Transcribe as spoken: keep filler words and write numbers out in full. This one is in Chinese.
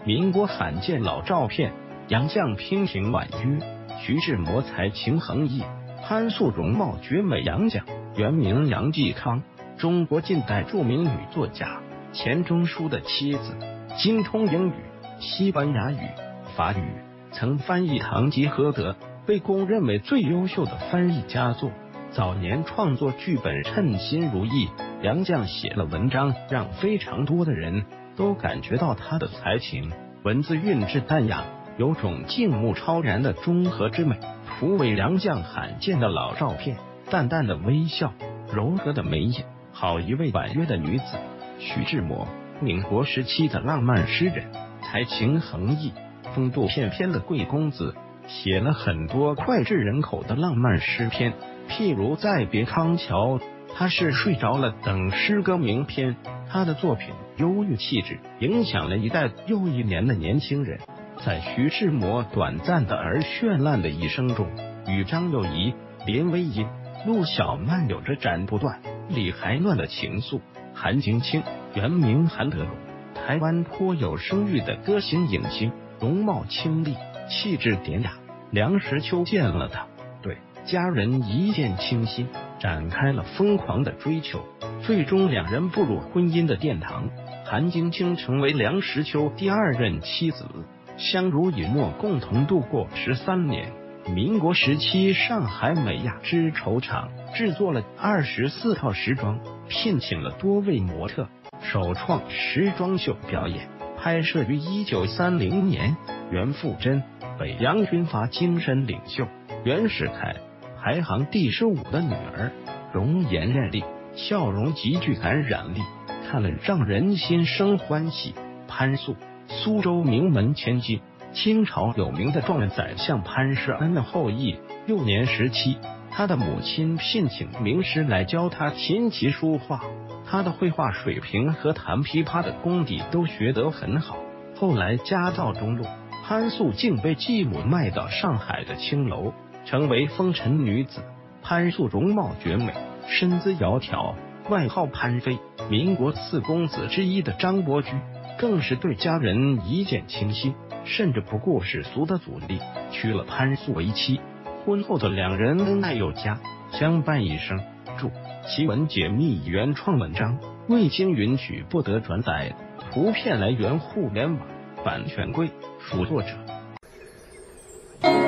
民国罕见老照片，杨绛娉婷婉约，徐志摩才情横溢，潘素容貌绝美。杨绛原名杨继康，中国近代著名女作家，钱钟书的妻子，精通英语、西班牙语、法语，曾翻译《堂吉诃德》，被公认为最优秀的翻译佳作。早年创作剧本称心如意，杨绛写了文章，让非常多的人都感觉到他的才情，文字韵致淡雅，有种静穆超然的中和之美。图为杨绛罕见的老照片，淡淡的微笑，柔和的眉眼，好一位婉约的女子。徐志摩，民国时期的浪漫诗人，才情横溢，风度翩翩的贵公子，写了很多脍炙人口的浪漫诗篇，譬如《再别康桥》、他是睡着了等诗歌名篇。他的作品忧郁气质，影响了一代又一年的年轻人。在徐志摩短暂的而绚烂的一生中，与张幼仪、林徽因、陆小曼有着斩不断、理还乱的情愫。韩晶清原名韩德龙，台湾颇有声誉的歌星影星，容貌清丽，气质典雅。梁实秋见了他，对家人一见倾心，展开了疯狂的追求，最终两人步入婚姻的殿堂。韩晶清成为梁实秋第二任妻子，相濡以沫，共同度过十三年。民国时期，上海美亚织绸厂制作了二十四套时装，聘请了多位模特，首创时装秀表演，拍摄于一九三零年。袁富珍，北洋军阀精神领袖，袁世凯排行第十五的女儿，容颜艳丽，笑容极具感染力，看了让人心生欢喜。潘素，苏州名门千金，清朝有名的状元宰相潘世安的后裔。幼年时期，他的母亲聘请名师来教他琴棋书画，他的绘画水平和弹琵琶的功底都学得很好。后来家道中落，潘素竟被继母卖到上海的青楼，成为风尘女子。潘素容貌绝美，身姿窈窕，外号潘妃。民国四公子之一的张伯驹更是对家人一见倾心，甚至不顾世俗的阻力，娶了潘素为妻。婚后的两人恩爱有加，相伴一生。注：奇文解密原创文章，未经允许不得转载。图片来源互联网，版权归属作者。